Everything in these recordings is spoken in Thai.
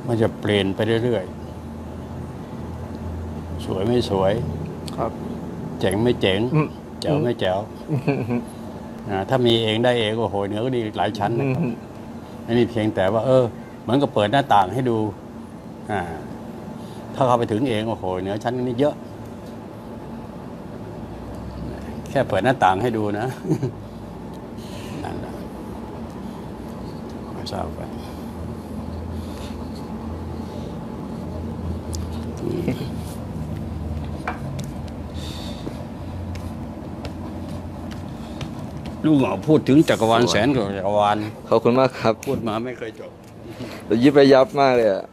มันจะเปลี่ยนไปเรื่อยๆสวยไม่สวยครับเจ๋งไม่เจ๋งแจ๋วไม่แจ๋วถ้ามีเองได้เองโอ้โหเนื้อก็ดีหลายชั้นนะครับไม่มีเพียงแต่ว่าเหมือนกับเปิดหน้าต่างให้ดูถ้าเข้าไปถึงเองโอ้โหเนื้อชั้นนี้เยอะแค่เปิดหน้าต่างให้ดูนะนั่นแหละไม่ทราบไปลูกหมอพูดถึงจักรวาลแสนกว่าจักรวาลขอบคุณมากครับพูดมาไม่เคยจบยิบระยับมากเลยอ่ะ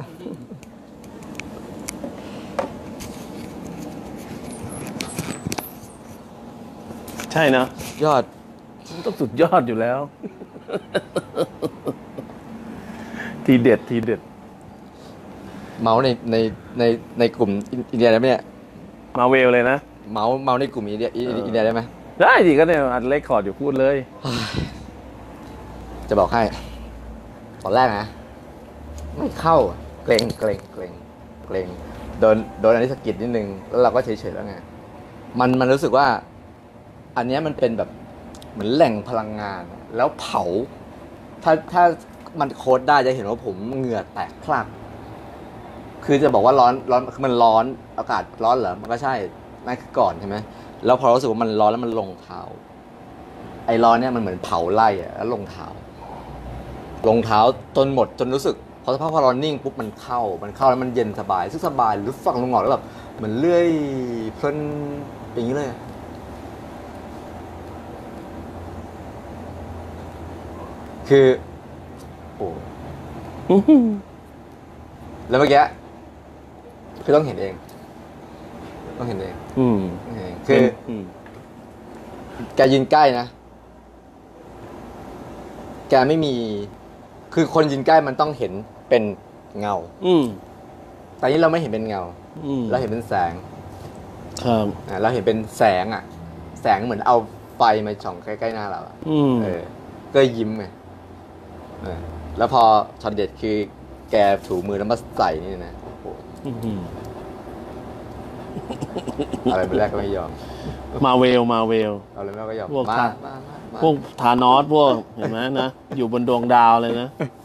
ใช่นะยอดต้องสุดยอดอยู่แล้วทีเด็ดทีเด็ดเมาในกลุ่มอินเดียได้ไหมเนี่ยมาเวลเลยนะเมาในกลุ่มอินเดียได้ไหมได้ดิก็เนี่ยอัดเรคคอร์ดอยู่พูดเลยจะบอกให้ตอนแรกนะไม่เข้าเกรงโดนอันนี้สะกิดนิดนึงแล้วเราก็เฉยๆแล้วไงมันรู้สึกว่าอันนี้มันเป็นแบบเหมือนแหล่งพลังงานแล้วเผาถ้ามันโค้ดได้จะเห็นว่าผมเหงื่อแตกพลักคือจะบอกว่าร้อนคือมันร้อนอากาศร้อนเหรอมันก็ใช่นั่นคือก่อนใช่ไหมแล้วพอรู้สึกว่ามันร้อนแล้วมันลงเท้าไอ้ร้อนเนี่ยมันเหมือนเผาไล่อะแล้วลงเท้าจนหมดจนรู้สึกพอสภาพพอร้อนนิ่งปุ๊บมันเข้าแล้วมันเย็นสบายซึ่งสบายหรือฟังลงหงอกแล้วแบบเหมือนเลื่อยเพลินอย่างนี้เลยคือโอ้แล้วเมื่อกี้คือต้องเห็นเองคือแกยืนใกล้นะแกไม่มีคือคนยืนใกล้มันต้องเห็นเป็นเงาแต่นี้เราไม่เห็นเป็นเงาเราเห็นเป็นแสงครับเราเห็นเป็นแสงอ่ะแสงเหมือนเอาไฟมาส่องใกล้ๆหน้าเราก็ยิ้มไงแล้วพอช็อตเด็ดคือแกถูมือแล้วมาใส่นี่นะอะไรเป็นแรกก็ไม่ยอมมาเวลเอาเลยแม่ก็ยอมพวกทานอสพวกเห็นไหมนะอยู่บนดวงดาวเลยนะ